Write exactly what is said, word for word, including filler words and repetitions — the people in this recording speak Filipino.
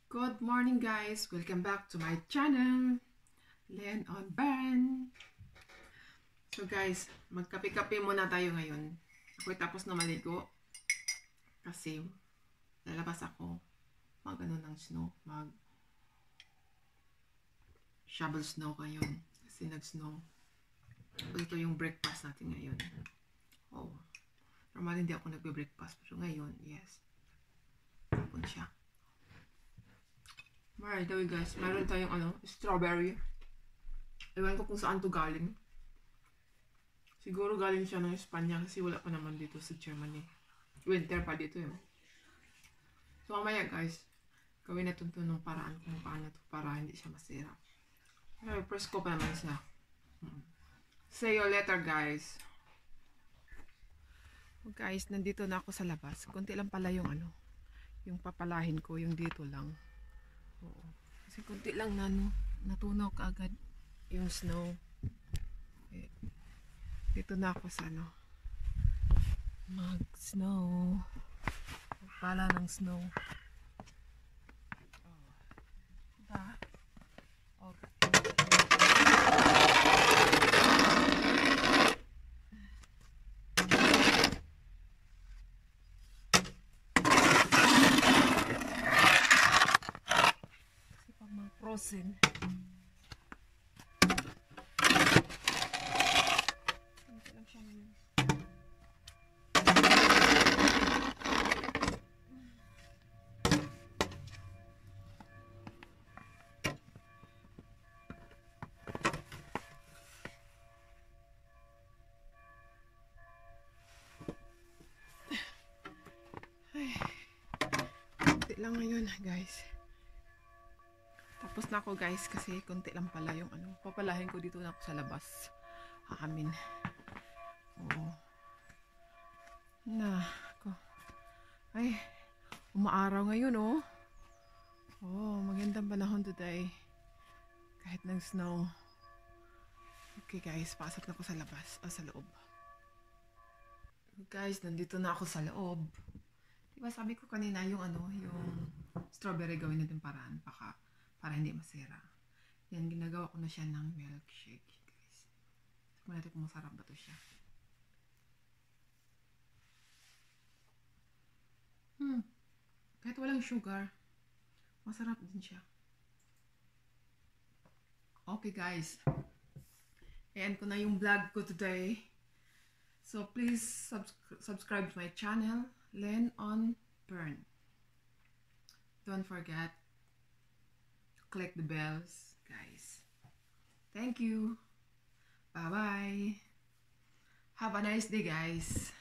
Good morning guys! Welcome back to my channel, Len on Ban. So guys, magkape-kape muna tayo ngayon. Ako'y tapos na maligo kasi lalabas ako mag ano ng snow, mag shovel snow ngayon kasi nag-snow. So ito yung breakfast natin ngayon. Oh, normal hindi ako nagbe-breakfast pero ngayon, yes. Tapon siya. By the way guys, meron tayong ano, strawberry. Ewan ko kung saan to galing. Siguro galing siya ng Espanya kasi wala pa naman dito sa Germany. Winter pa dito yun. So mamaya guys, gawin natin ito ng paraan kung paano to para hindi siya masira. Pero first ko pa naman siya. Hmm. See you later guys. So guys, nandito na ako sa labas. Kunti lang pala yung ano, yung papalahin ko, yung dito lang. Oo. Kasi kunti lang na ano, natunaw kaagad yung snow. Eh, dito na ako sa ano, mag-snow. Pala ng snow. Oh. Diba? Okay. Kasi pag mga frozen, hindi lang siya ngayon. Kunti lang ngayon guys. Tapos na ako guys kasi kunti lang pala yung ano, papalahin ko dito na ako sa labas. Aamin. Oo. Na ako. Ay, umaaraw ngayon oh. Oh, magandang panahon today. Kahit nang snow. Okay guys, pasok na ako sa labas o sa loob. Guys, nandito na ako sa loob. Diba sabi ko kanina yung ano, yung strawberry gawin natin paraan baka para hindi masira. Yan, ginagawa ko na siya ng milkshake, guys. Tignan natin kung masarap ba to siya. Hmm. Kahit walang sugar, masarap din siya. Okay, guys. Ayan ko na yung vlog ko today. So, please subs subscribe to my channel, Len on Burn. Don't forget to click the bells, guys. Thank you. Bye-bye. Have a nice day, guys.